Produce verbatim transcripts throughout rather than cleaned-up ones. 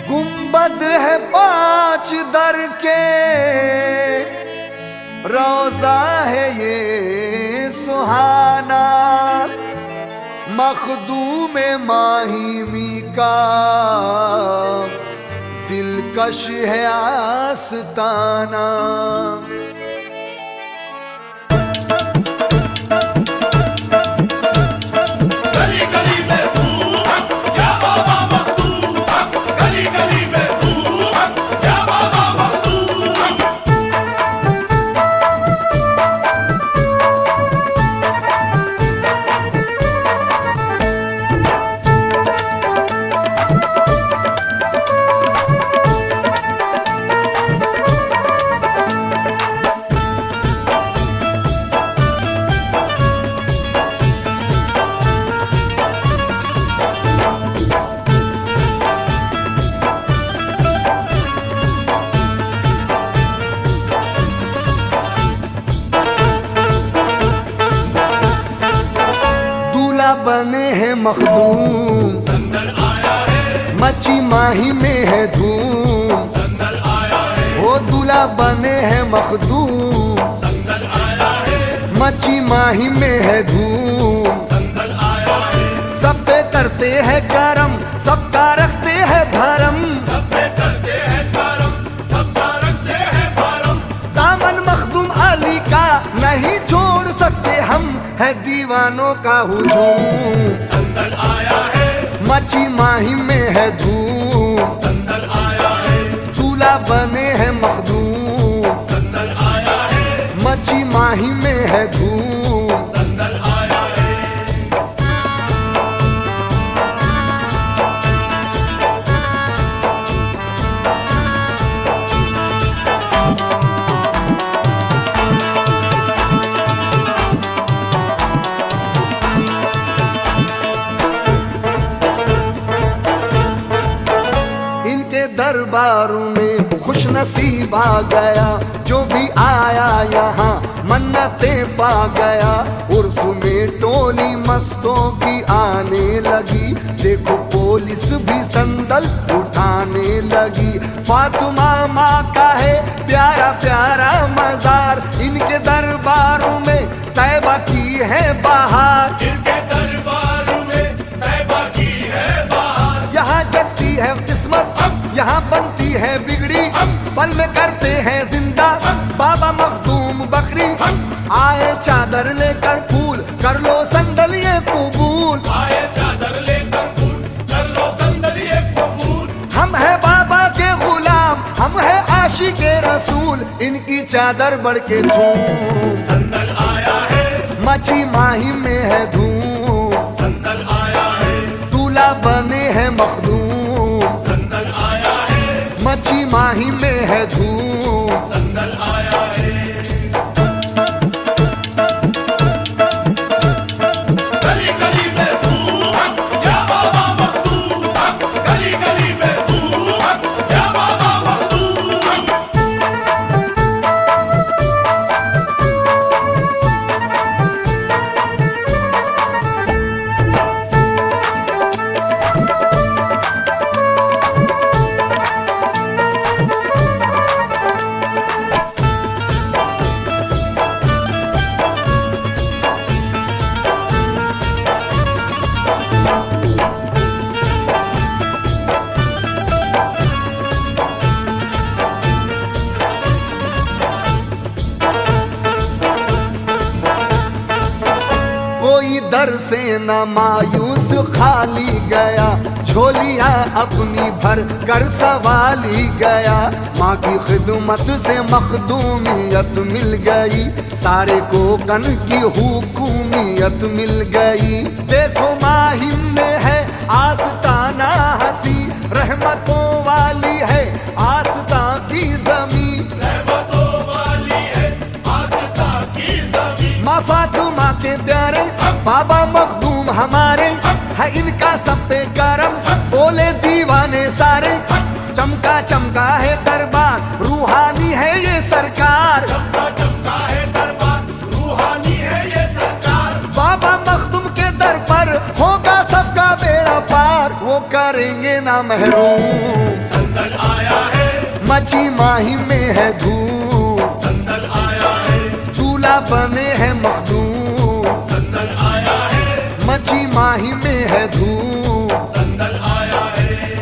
गुंबद है पांच दर के, रोजा है ये सुहाना, मखदूम माहिमी का दिलकश है आस्ताना। बने हैं मखदूम, संदल आया है। मची माही में है धूम, संदल आया है। वो दूल्हा बने हैं मखदूम, संदल आया है। मची माही में है धूम, संदल आया है। सब पे करते हैं करम, सबका रखते हैं भरम, सब पे करते हैं करम, सबका रखते हैं भरम। दामन मखदूम अली का नहीं छोड़ सकते हम, है दीवानों का हुजूम। संदल आया है। मची माही में है धूम, संदल आया है। दूल्हा बने हैं मखदूम, संदल आया है। मची माही में है धूम। संदल आया है। दरबारों में खुश नसीब आ गया, जो भी आया यहाँ मन्नतें पा गया। उर्फ में टोली मस्तों की आने लगी, देखो पुलिस भी संदल उठाने लगी। फातिमा माँ का है प्यारा प्यारा मजार, इनके दरबारों में तैबा की है बहार। इनके दरबारों में तैबा की है बहार। यहाँ जगती है किस्मत, यहाँ बनती है बिगड़ी, पल में करते हैं जिंदा बाबा मखदूम बकरी। आए चादर लेकर फूल, कर लो संदल ये कबूल। आए चादर लेकर फूल, कर लो संदल ये कबूल। हम है बाबा के गुलाम, हम है आशिके रसूल, इनकी चादर बढ़ के झूम। संदल आया है। मची माही में है धूम, संदल आया है। दूल्हा बने हैं मखदूम, संदल आया है। मची माही में है धूम। संदल आया है। गली गली में धूम, या बाबा मखदूम। गली गली में धूम, या बाबा मखदूम। दर से न मायूस खाली गया, झोलियां अपनी भर कर सवाली गया। माँ की खिदमत से मखदूमियत मिल गई, सारे को कन की हुकूमियत मिल गई। देखो माहिम में है आस्ताना हसी, रहमतों वाली है आस्ता की जमीन। रहमतों वाली है आस्ता की जमीन। माँ फातिमा के प्यारे बाबा मखदूम हमारे, है इनका सब पे करम, बोले दीवाने सारे। चमका चमका है दरबार, रूहानी है ये सरकार। चमका चमका है दरबार, रूहानी है ये सरकार। बाबा मखदूम के दर पर होगा सबका बेड़ा पार, वो करेंगे ना महरूम। संदल आया है, मची माही में है धूप, संदल आया है, दूल्हा बने हैं मखदूम। संदल आया है, मची माही में है धूप, संदल आया है।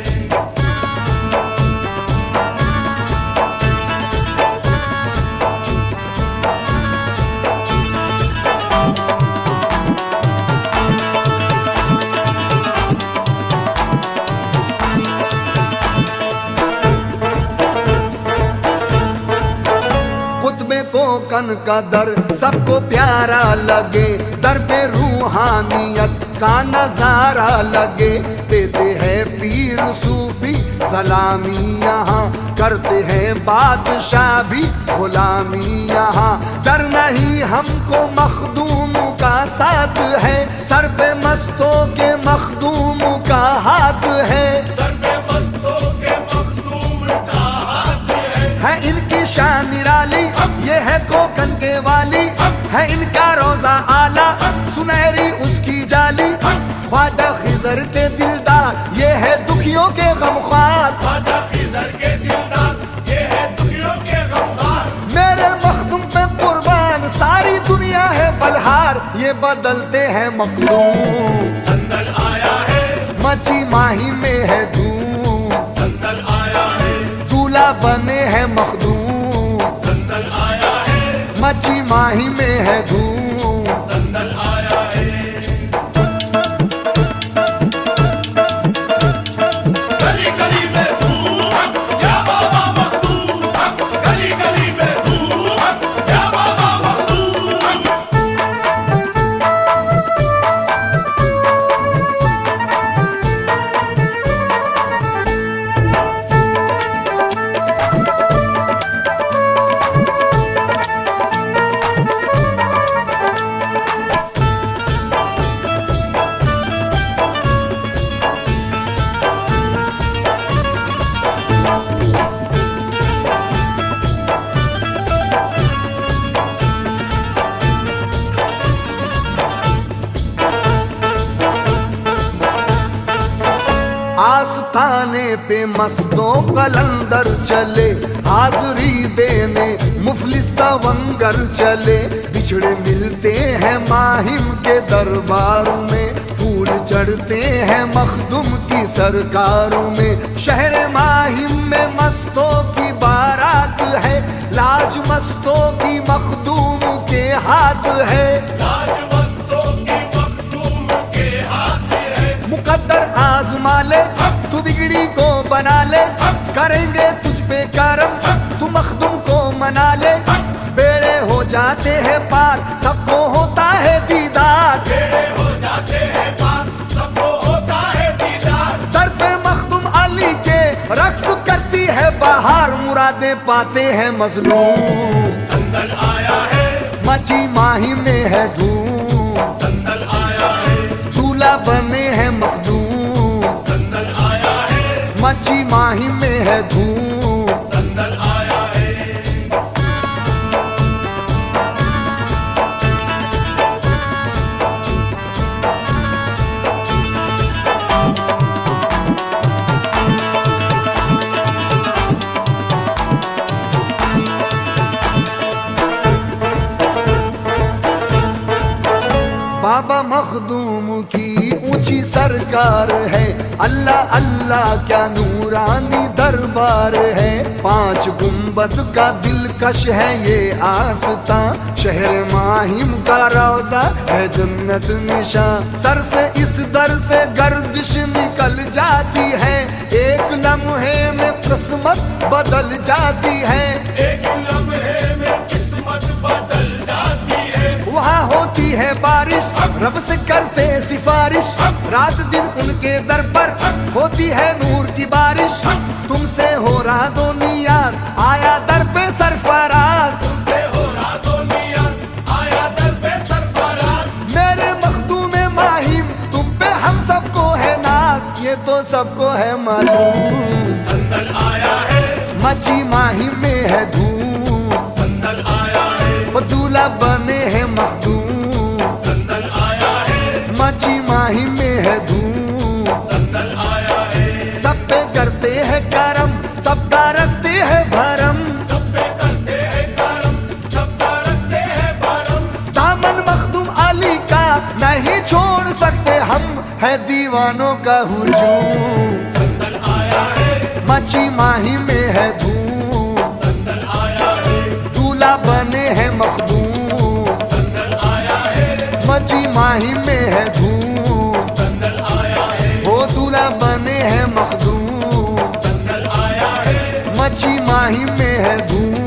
कुतबे को कन का दर सबको प्यारा लगे, दर पे रूहानियत का नजारा लगे। देते हैं पीर सूफी सलामी यहाँ, करते हैं बादशाह भी गुलामी यहाँ। डर नहीं हमको मखदूम का साथ है, सर पे मस्तों के मखदूम का हाथ है। सर पे मस्तों के मखदूम का हाथ है, है इनकी शान निराली, ये है कोकन के वाली, है इनका रोजा आला, सुनहरी उसकी जाली। ख्वाजा खिजर के दिलदार, ये है दुखियों के गमख्वार। ख्वाजा खिजर के दिलदार, ये है दुखियों के गमख्वार। मेरे मखदूम पे कुर्बान सारी दुनिया है बलहार, ये बदलते हैं मखदूम। संदल आया है, मची माही में है धूम, संदल आया है, दूल्हा बने हैं मखदूम। संदल आया है, मची माही में है धूम, संदल आया है। गली गली में धूम हक, या बाबा मखदूम हक। गली गली में धूम हक, या बाबा मखदूम हक। आस्ताने पे मस्तों कलंदर चले, हाजरी देने मुफलिस तवंगर चले। बिछड़े मिलते हैं माहिम के दरबार में, फूल चढ़ते हैं मखदूम की सरकारों में। शहर माहिम में मस्तों की बारात है, लाज मस्तों की मखदूम के हाथ है। लाज मस्तों की मखदूम के हाथ है। मुकद्दर आजमा ले, तू बिगड़ी को बना ले, करेंगे तुझ पे करम, तू मखदूम को मना ले। बेड़े हो जाते हैं पार, सबको होता है दीदार। बेड़े हो जाते हैं पार, सबको होता है दीदार। दर पे मखदूम अली के रक्स करती है बहार, मुरादे पाते हैं मजलूम। संदल आया है, मची माही में है धूम, संदल आया है, दूल्हा बने हैं मखदूम। संदल आया है, मची माही में है धूम, संदल आया है। बाबा मखदूम की ऊंची सरकार है, अल्लाह अल्लाह क्या नूरानी दरबार है। पांच गुंबद का दिलकश है ये आस्था, शहर माहिम का रौजा है जन्नत निशान। सर से इस दर से गर्दिश निकल जाती है, एक लम्हे में किस्मत बदल जाती है। एक लम्हे में किस्मत बदल जाती है। वहाँ होती है बारिश, रब से करते सिफारिश, रात दिन उनके दर पर होती है नूर की बारिश। तुमसे हो राज़ो नियाज़, आया दर पे सरफराज। तुमसे हो राज़ो नियाज़, आया दर पे सरफराज। मेरे मखदूम माहिम, तुम पे हम सबको है नाज, ये तो सबको है मालूम। संदल आया है, मची माहिम में है धूम, संदल आया है, वो दूल्हा बने हैं मखदूम। संदल आया है, मची माहिम में है धूम, संदल आया है, सब पे करते हैं करम, सबका रखते हैं भरम, सब पे करते हैं करम, सबका रखते हैं भरम। दामन मखदूम अली का नहीं छोड़ सकते हम, है दीवानों का हुजूम। संदल आया है, मची माही में है धूम, संदल आया है, दूल्हा बने हैं मखदूम। संदल आया है, मची माही में है धूम, संदल आया है, वो दूल्हा बने हैं मखदूम। संदल आया है, मची माही में है धूम।